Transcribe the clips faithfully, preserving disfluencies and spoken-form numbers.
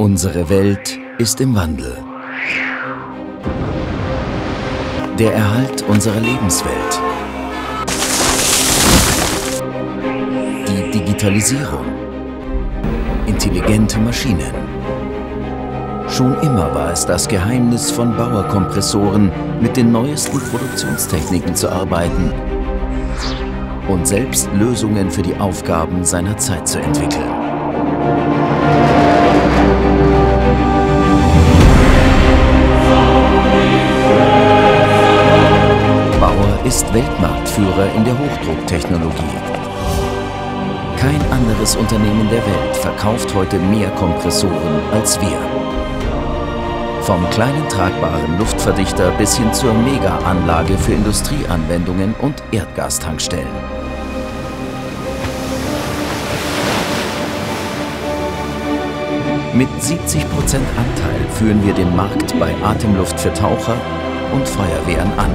Unsere Welt ist im Wandel. Der Erhalt unserer Lebenswelt. Die Digitalisierung. Intelligente Maschinen. Schon immer war es das Geheimnis von Bauer-Kompressoren, mit den neuesten Produktionstechniken zu arbeiten und selbst Lösungen für die Aufgaben seiner Zeit zu entwickeln. Bauer ist Weltmarktführer in der Hochdrucktechnologie. Kein anderes Unternehmen der Welt verkauft heute mehr Kompressoren als wir. Vom kleinen tragbaren Luftverdichter bis hin zur Mega-Anlage für Industrieanwendungen und Erdgastankstellen. Mit siebzig Prozent Anteil führen wir den Markt bei Atemluft für Taucher und Feuerwehren an.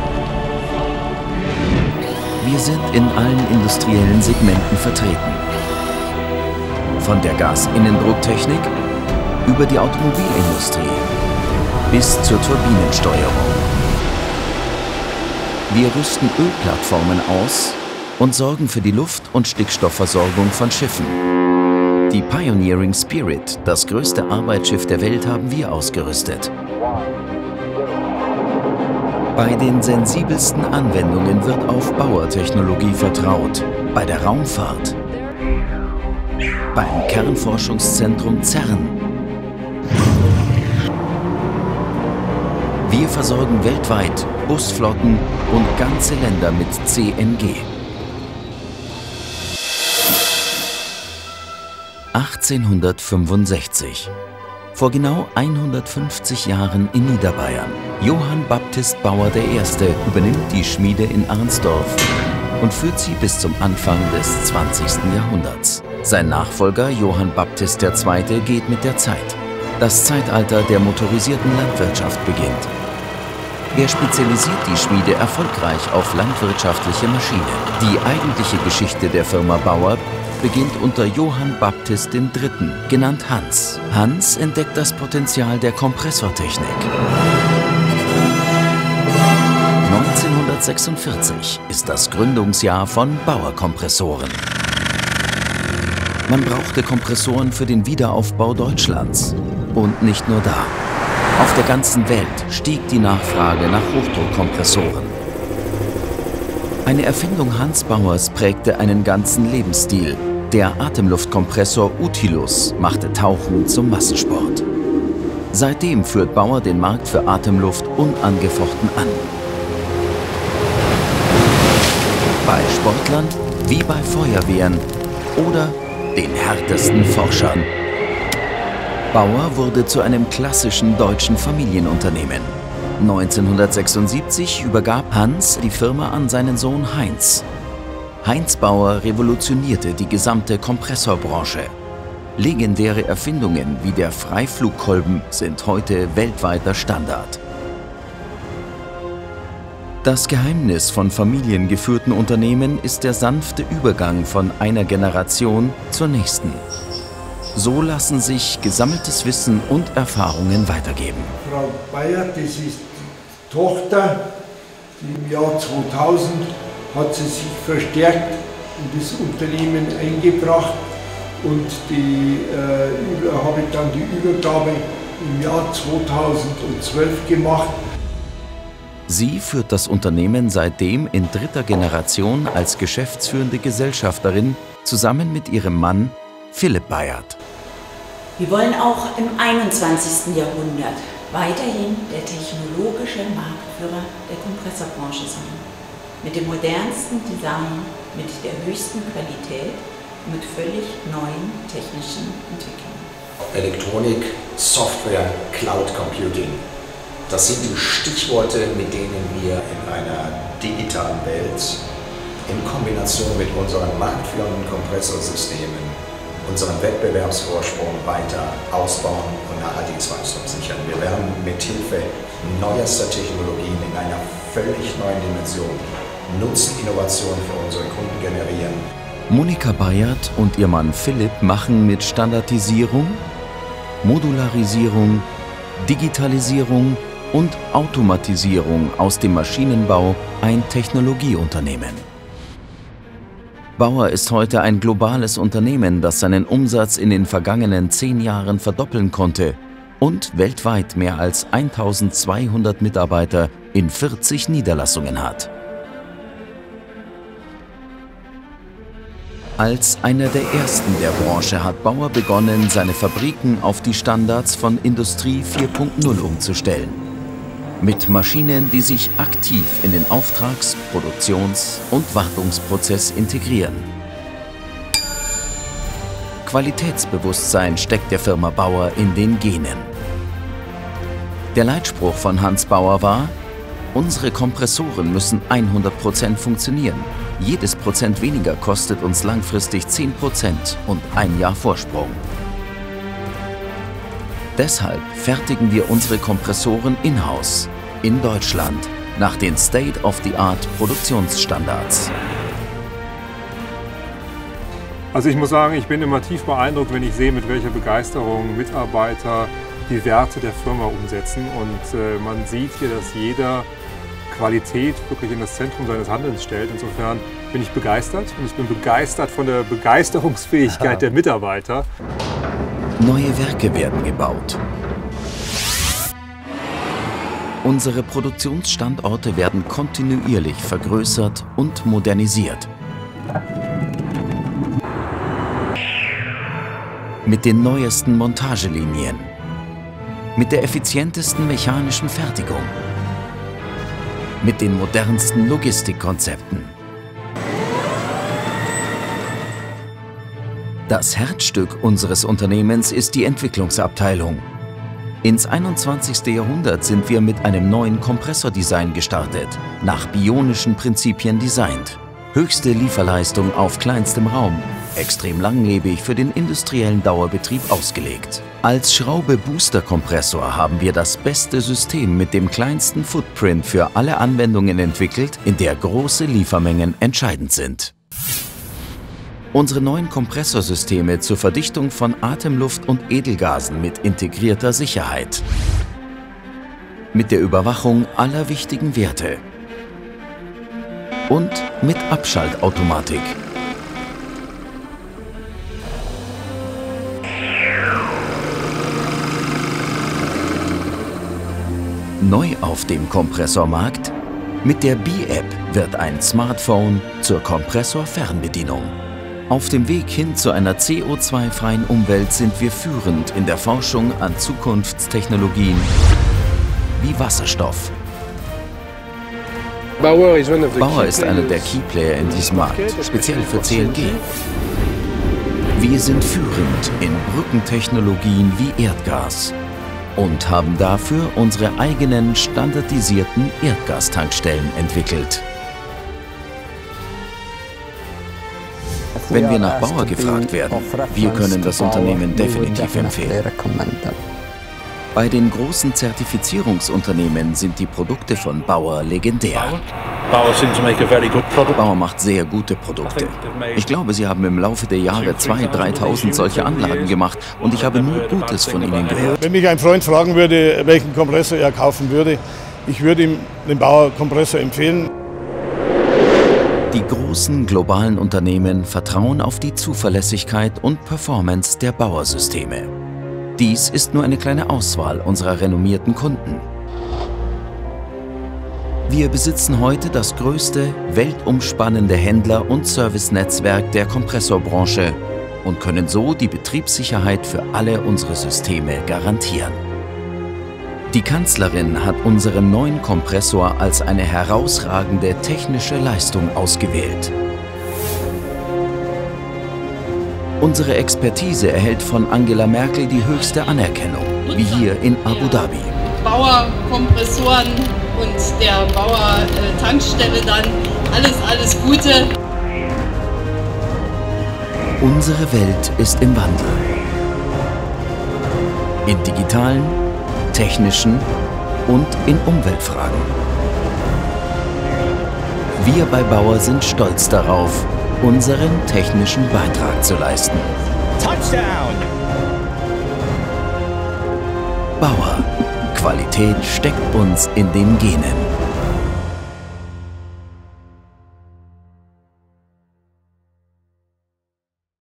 Wir sind in allen industriellen Segmenten vertreten. Von der Gasinnendrucktechnik über die Automobilindustrie bis zur Turbinensteuerung. Wir rüsten Ölplattformen aus und sorgen für die Luft- und Stickstoffversorgung von Schiffen. Die Pioneering Spirit, das größte Arbeitsschiff der Welt, haben wir ausgerüstet. Bei den sensibelsten Anwendungen wird auf Bauer-Technologie vertraut. Bei der Raumfahrt, beim Kernforschungszentrum CERN. Wir versorgen weltweit Busflotten und ganze Länder mit C N G. achtzehnhundertfünfundsechzig. Vor genau hundertfünfzig Jahren in Niederbayern. Johann Baptist Bauer der Erste übernimmt die Schmiede in Arnsdorf und führt sie bis zum Anfang des zwanzigsten Jahrhunderts. Sein Nachfolger Johann Baptist der Zweite geht mit der Zeit. Das Zeitalter der motorisierten Landwirtschaft beginnt. Er spezialisiert die Schmiede erfolgreich auf landwirtschaftliche Maschinen. Die eigentliche Geschichte der Firma Bauer beginnt unter Johann Baptist der Dritte, genannt Hans. Hans entdeckt das Potenzial der Kompressortechnik. neunzehnhundertsechsundvierzig ist das Gründungsjahr von Bauer-Kompressoren. Man brauchte Kompressoren für den Wiederaufbau Deutschlands. Und nicht nur da. Auf der ganzen Welt stieg die Nachfrage nach Hochdruckkompressoren. Eine Erfindung Hans Bauers prägte einen ganzen Lebensstil. Der Atemluftkompressor Utilus machte Tauchen zum Massensport. Seitdem führt Bauer den Markt für Atemluft unangefochten an. Bei Sportlern wie bei Feuerwehren oder den härtesten Forschern. Bauer wurde zu einem klassischen deutschen Familienunternehmen. neunzehnhundertsechsundsiebzig übergab Hans die Firma an seinen Sohn Heinz. Heinz Bauer revolutionierte die gesamte Kompressorbranche. Legendäre Erfindungen wie der Freiflugkolben sind heute weltweiter Standard. Das Geheimnis von familiengeführten Unternehmen ist der sanfte Übergang von einer Generation zur nächsten. So lassen sich gesammeltes Wissen und Erfahrungen weitergeben. Frau Bayer, das ist die Tochter. Im Jahr zweitausend hat sie sich verstärkt in das Unternehmen eingebracht und die äh, habe dann die Übergabe im Jahr zweitausendzwölf gemacht. Sie führt das Unternehmen seitdem in dritter Generation als geschäftsführende Gesellschafterin zusammen mit ihrem Mann Philipp Bayert. Wir wollen auch im einundzwanzigsten Jahrhundert weiterhin der technologische Marktführer der Kompressorbranche sein. Mit dem modernsten Design, mit der höchsten Qualität und mit völlig neuen technischen Entwicklungen. Elektronik, Software, Cloud Computing. Das sind die Stichworte, mit denen wir in einer digitalen Welt in Kombination mit unseren marktführenden Kompressorsystemen unseren Wettbewerbsvorsprung weiter ausbauen und nachhaltiges Wachstum sichern. Wir werden mithilfe neuester Technologien in einer völlig neuen Dimension Nutzen, Innovation für unsere Kunden generieren. Monika Bayert und ihr Mann Philipp machen mit Standardisierung, Modularisierung, Digitalisierung und Automatisierung aus dem Maschinenbau ein Technologieunternehmen. Bauer ist heute ein globales Unternehmen, das seinen Umsatz in den vergangenen zehn Jahren verdoppeln konnte und weltweit mehr als eintausendzweihundert Mitarbeiter in vierzig Niederlassungen hat. Als einer der ersten der Branche hat Bauer begonnen, seine Fabriken auf die Standards von Industrie vier Punkt null umzustellen. Mit Maschinen, die sich aktiv in den Auftrags-, Produktions- und Wartungsprozess integrieren. Qualitätsbewusstsein steckt der Firma Bauer in den Genen. Der Leitspruch von Hans Bauer war: Unsere Kompressoren müssen hundert Prozent funktionieren. Jedes Prozent weniger kostet uns langfristig zehn Prozent und ein Jahr Vorsprung. Deshalb fertigen wir unsere Kompressoren in-house, in Deutschland, nach den State-of-the-Art Produktionsstandards. Also ich muss sagen, ich bin immer tief beeindruckt, wenn ich sehe, mit welcher Begeisterung Mitarbeiter die Werte der Firma umsetzen. Und äh, man sieht hier, dass jeder Qualität wirklich in das Zentrum seines Handelns stellt. Insofern bin ich begeistert und ich bin begeistert von der Begeisterungsfähigkeit der Mitarbeiter. Neue Werke werden gebaut. Unsere Produktionsstandorte werden kontinuierlich vergrößert und modernisiert. Mit den neuesten Montagelinien, mit der effizientesten mechanischen Fertigung, mit den modernsten Logistikkonzepten. Das Herzstück unseres Unternehmens ist die Entwicklungsabteilung. Ins einundzwanzigste Jahrhundert sind wir mit einem neuen Kompressordesign gestartet, nach bionischen Prinzipien designt. Höchste Lieferleistung auf kleinstem Raum, extrem langlebig für den industriellen Dauerbetrieb ausgelegt. Als Schraube-Booster-Kompressor haben wir das beste System mit dem kleinsten Footprint für alle Anwendungen entwickelt, in der große Liefermengen entscheidend sind. Unsere neuen Kompressorsysteme zur Verdichtung von Atemluft und Edelgasen mit integrierter Sicherheit. Mit der Überwachung aller wichtigen Werte. Und mit Abschaltautomatik. Neu auf dem Kompressormarkt: Mit der B-App wird ein Smartphone zur Kompressor-Fernbedienung. Auf dem Weg hin zu einer C O zwei freien Umwelt sind wir führend in der Forschung an Zukunftstechnologien wie Wasserstoff. Bauer ist einer der Keyplayer in diesem Markt, speziell für C N G. Wir sind führend in Brückentechnologien wie Erdgas und haben dafür unsere eigenen standardisierten Erdgastankstellen entwickelt. Wenn wir nach Bauer gefragt werden, wir können das Unternehmen definitiv empfehlen. Bei den großen Zertifizierungsunternehmen sind die Produkte von Bauer legendär. Bauer macht sehr gute Produkte. Ich glaube, sie haben im Laufe der Jahre zweitausend, dreitausend solche Anlagen gemacht und ich habe nur Gutes von ihnen gehört. Wenn mich ein Freund fragen würde, welchen Kompressor er kaufen würde, ich würde ihm den Bauer Kompressor empfehlen. Die großen globalen Unternehmen vertrauen auf die Zuverlässigkeit und Performance der Bauer-Systeme. Dies ist nur eine kleine Auswahl unserer renommierten Kunden. Wir besitzen heute das größte, weltumspannende Händler- und Servicenetzwerk der Kompressorbranche und können so die Betriebssicherheit für alle unsere Systeme garantieren. Die Kanzlerin hat unseren neuen Kompressor als eine herausragende technische Leistung ausgewählt. Unsere Expertise erhält von Angela Merkel die höchste Anerkennung, wie hier in Abu Dhabi. Bauer Kompressoren und der Bauer äh, Tankstelle dann, alles, alles Gute. Unsere Welt ist im Wandel. In digitalen, technischen und in Umweltfragen. Wir bei Bauer sind stolz darauf, unseren technischen Beitrag zu leisten. Touchdown! Bauer. Qualität steckt uns in den Genen.